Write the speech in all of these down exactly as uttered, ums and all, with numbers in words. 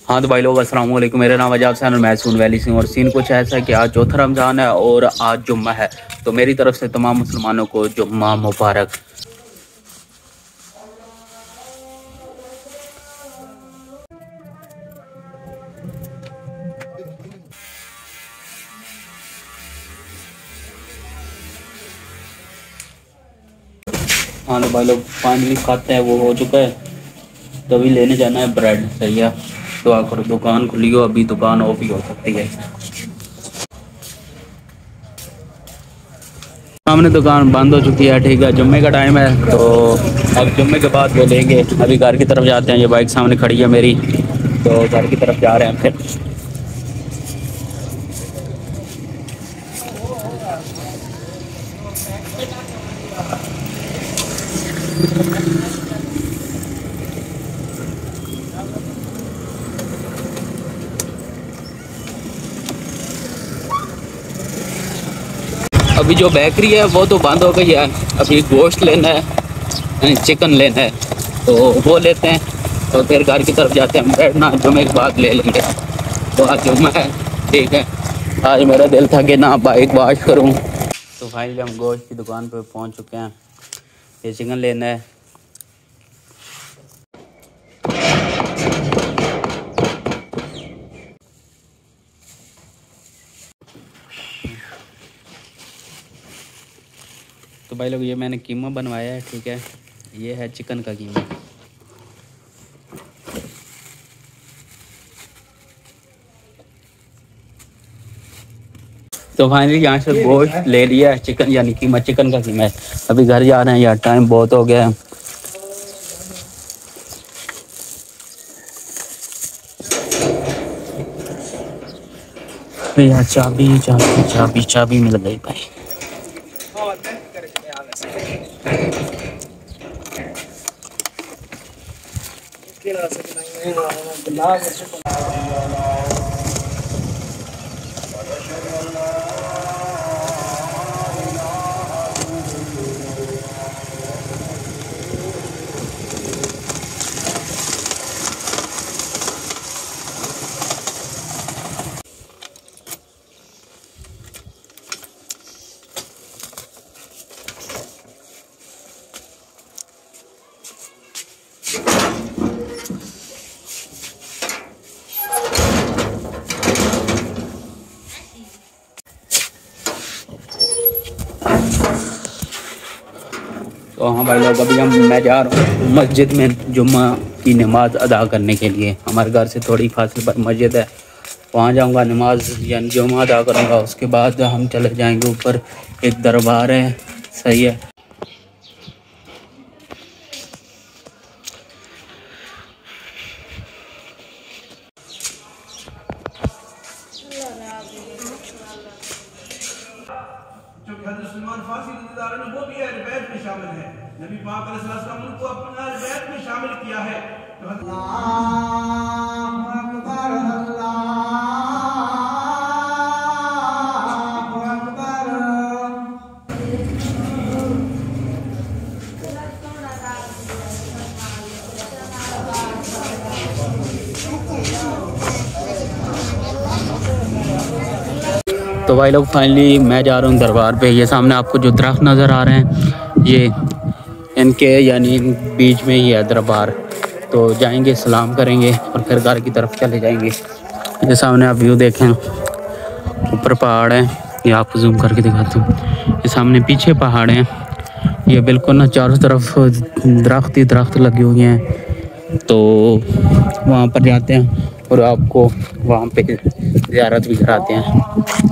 हाँ तो भाई लोग अस्सलाम वालेकुम, मेरा नाम अजाब सैन और मैं सून वैली सिंह। और सीन कुछ ऐसा है कि आज चौथा रमज़ान है और आज जुम्मा है, तो मेरी तरफ से तमाम मुसलमानों को जुम्मा मुबारक। हाँ तो भाई लोग फाइनली खाते हैं, वो हो चुका है, तो अभी लेने जाना है ब्रेड। सही है, दुआ करो दुकान खुली हो, अभी दुकान ऑफ ही हो सकती है। सामने दुकान बंद हो चुकी है। ठीक है, जुम्मे का टाइम है तो अब जुम्मे के बाद वो लेंगे। अभी घर की तरफ जाते हैं, ये बाइक सामने खड़ी है मेरी, तो घर की तरफ जा रहे हैं फिर। अभी जो बेकरी है वो तो बंद हो गई है, अभी गोश्त लेना है, चिकन लेना है, तो वो लेते हैं तो फिर घर की तरफ जाते हैं। ब्रेड ना जुम्मे के बाद ले लेंगे, तो आज जुम्मा है। ठीक है, आज मेरा दिल था कि ना बाइक वॉश करूं। तो फाइनली हम गोश्त की दुकान पर पहुंच चुके हैं, ये चिकन लेना है। तो भाई लोग ये मैंने कीमा बनवाया है। ठीक है, ये है चिकन का कीमा। तो फाइनली यहाँ से गोश्त ले लिया है, चिकन यानी कीमा, चिकन का कीमा है। अभी घर जा रहे हैं यार, टाइम बहुत हो गया है। तो यार चाबी चाबी चाबी चाबी मिल गई भाई। तो हाँ भाई लोग, अभी हम मैं जा रहा हूँ मस्जिद में जुम्मा की नमाज़ अदा करने के लिए। हमारे घर से थोड़ी फासले पर मस्जिद है, वहाँ जाऊँगा, नमाज यानी जुम्मा अदा करूँगा। उसके बाद हम चले जाएंगे ऊपर, एक दरबार है। सही है। जो हज़रत सलमान फारसी रज़ियल्लाहु अन्हु वो भी अहले बैत में शामिल है। नबी पाक अलैहि सल्लम उनको अपने अहले बैत में शामिल किया है। तो अल्लाहु अकबर, अल्लाहु अकबर। तो भाई लोग फाइनली मैं जा रहा हूँ दरबार पे। ये सामने आपको जो दरख्त नज़र आ रहे हैं, ये इनके यानी बीच में ही है दरबार। तो जाएंगे, सलाम करेंगे और फिर घर की तरफ चले जाएंगे। ये सामने आप व्यू देखें, ऊपर पहाड़ है, ये आपको जूम करके दिखाता हूँ। ये सामने पीछे पहाड़ हैं, ये बिल्कुल ना चारों तरफ दरख्त ही दरख्त लगे हुए हैं। तो वहाँ पर जाते हैं और आपको वहाँ पे ज़ियारत भी कराते हैं।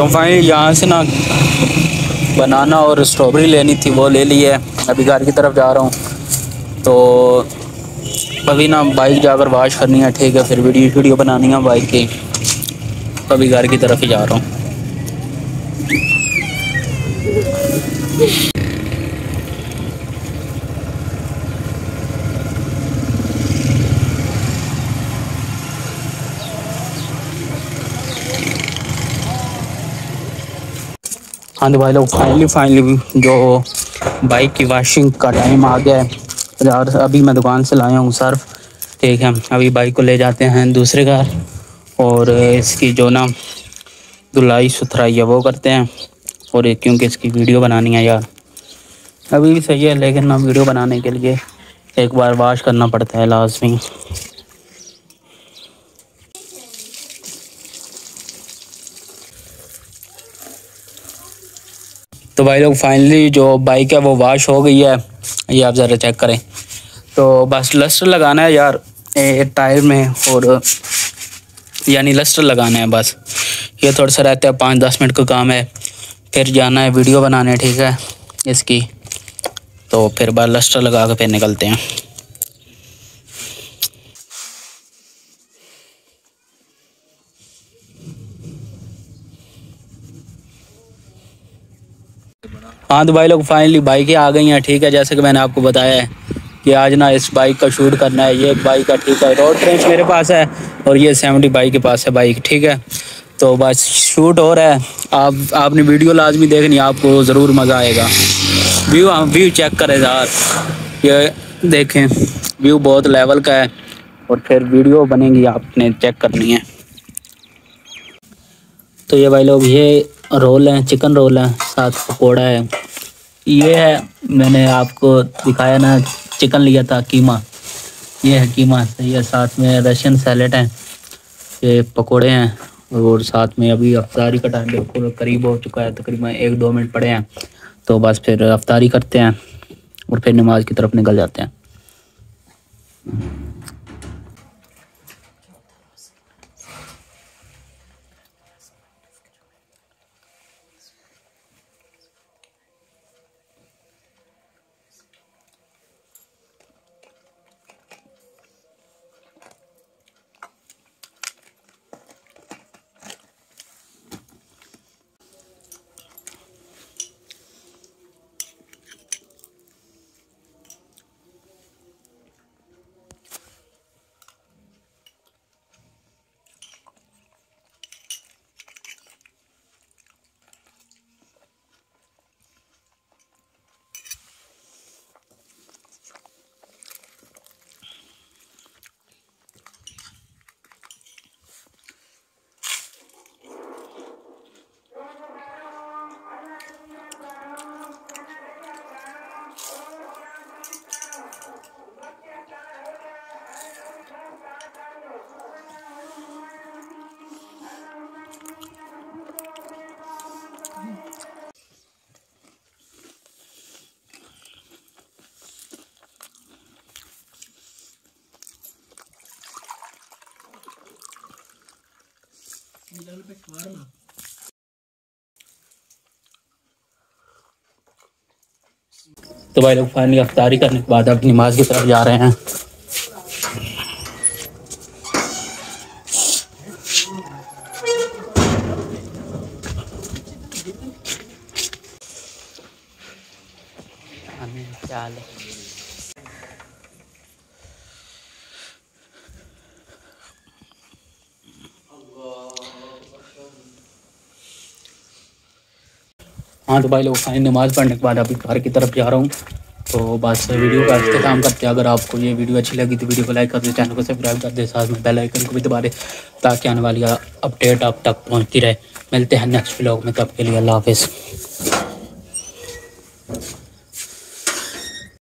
फाइनली यहाँ से ना बनाना और स्ट्रॉबेरी लेनी थी, वो ले ली है। अभी घर की तरफ जा रहा हूँ। तो अभी ना बाइक जाकर वॉश करनी है, ठीक है, फिर वीडियो वीडियो बनानी है बाइक की। अभी घर की तरफ ही जा रहा हूँ। हाँ तो भाई लोग फाइनली फाइनली जो बाइक की वॉशिंग का टाइम आ गया है यार। अभी मैं दुकान से लाया हूँ सर्फ, ठीक है। अभी बाइक को ले जाते हैं दूसरे घर और इसकी जो ना धुलाई सुथराई है वो करते हैं। और एक क्योंकि इसकी वीडियो बनानी है यार। अभी भी सही है लेकिन ना वीडियो बनाने के लिए एक बार वॉश करना पड़ता है लाजमी। तो भाई लोग फाइनली जो बाइक है वो वॉश हो गई है, ये आप ज़रा चेक करें। तो बस लस्टर लगाना है यार टायर में, और यानी लस्टर लगाना है बस। ये थोड़ा सा रहता है, पाँच दस मिनट का काम है। फिर जाना है वीडियो बनाने, ठीक है इसकी। तो फिर बाद लस्टर लगा के फिर निकलते हैं। हाँ तो भाई लोग फाइनली बाइकें आ गई हैं, ठीक है। जैसे कि मैंने आपको बताया है कि आज ना इस बाइक का शूट करना है। ये बाइक का, ठीक है, रोड ट्रेंच मेरे पास है और ये सेवेंटी बाइक के पास है बाइक, ठीक है। तो बस शूट हो रहा है। आप आपने वीडियो लाजमी देखनी, आपको ज़रूर मज़ा आएगा। व्यू व्यू चेक करें यार, ये देखें व्यू बहुत लेवल का है। और फिर वीडियो बनेगी, आपने चेक करनी है। तो ये भाई लोग ये रोल है, चिकन रोल है, साथ पकौड़ा है। ये है मैंने आपको दिखाया ना, चिकन लिया था कीमा, ये है कीमा। ये साथ में रशियन सैलेड है, ये पकोड़े हैं। और साथ में अभी अफ्तारी का टाइम बिल्कुल करीब हो चुका है, तकरीबन एक दो मिनट पड़े हैं। तो बस फिर अफ्तारी करते हैं और फिर नमाज की तरफ निकल जाते हैं। तो भाई लोग फाइनली अफ्तारी करने के बाद अब नमाज की तरफ जा रहे हैं। हाँ तो भाई लोग फाइनली नमाज़ पढ़ने के बाद अभी घर की तरफ जा रहा हूँ। तो बस वीडियो का अख्तिताम करते हैं। अगर आपको ये वीडियो अच्छी लगी तो वीडियो को लाइक कर दे, चैनल को सब्सक्राइब कर दे, साथ में बेल आइकन को भी दबा दे ताकि आने वाली अपडेट आप तक पहुँचती रहे। मिलते हैं नेक्स्ट व्लॉग में, तब के लिए अल्लाह हाफिज़।